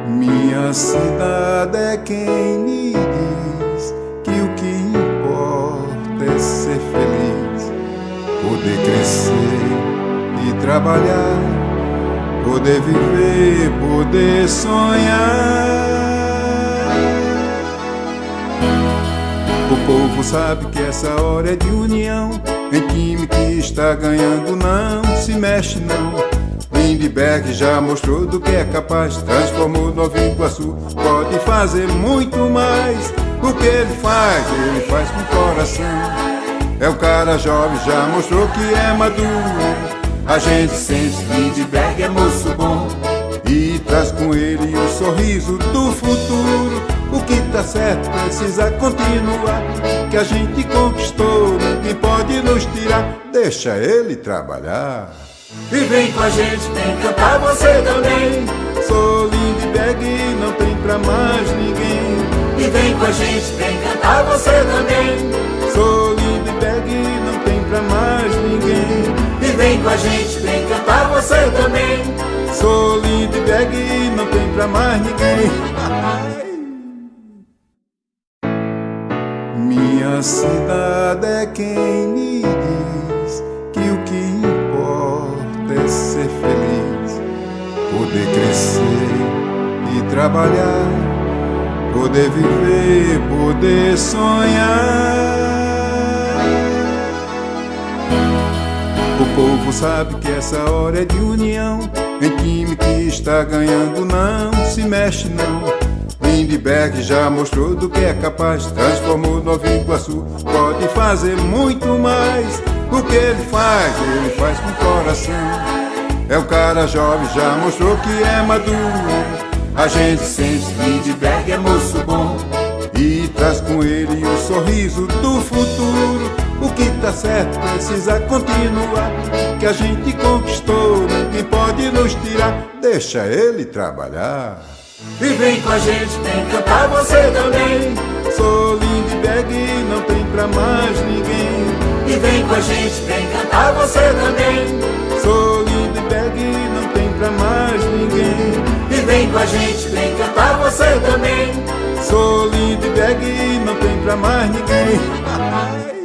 Minha cidade é quem me diz que o que importa é ser feliz, poder crescer e trabalhar, poder viver, poder sonhar. O povo sabe que essa hora é de união, em time que está ganhando não se mexe não. Lindbergh já mostrou do que é capaz, transformou Nova Iguaçu, pode fazer muito mais. O que ele faz com coração. É um cara jovem, já mostrou que é maduro. A gente sente Lindbergh é moço bom e traz com ele o sorriso do futuro. O que tá certo precisa continuar, que a gente conquistou, ninguém pode nos tirar. Deixa ele trabalhar. E vem com a gente, vem cantar você também. Sou Lindbergh, não tem pra mais ninguém. E vem com a gente, vem cantar você também. Sou Lindbergh, não tem pra mais ninguém. E vem com a gente, vem cantar você também. Sou Lindbergh, não tem pra mais ninguém. Minha cidade é quem me diz que o que importa é ser feliz, poder crescer e trabalhar, poder viver, poder sonhar. O povo sabe que essa hora é de união, em time que está ganhando não se mexe não. Lindbergh já mostrou do que é capaz, transformou Nova Iguaçu, pode fazer muito mais. O que ele faz com coração. É um cara jovem, já mostrou que é maduro. A gente sente Lindbergh é moço bom e traz com ele o sorriso do futuro. O que tá certo precisa continuar, que a gente conquistou, ninguém pode nos tirar. Deixa ele trabalhar. E vem com a gente, vem cantar você também. Sou Lindbergh, não tem pra mais ninguém. E vem com a gente, vem cantar você também. Sou Lindbergh, não tem pra mais ninguém. E vem com a gente, vem cantar você também. Sou Lindbergh, não tem pra mais ninguém.